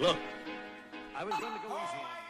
Look, I was going to go easy on you.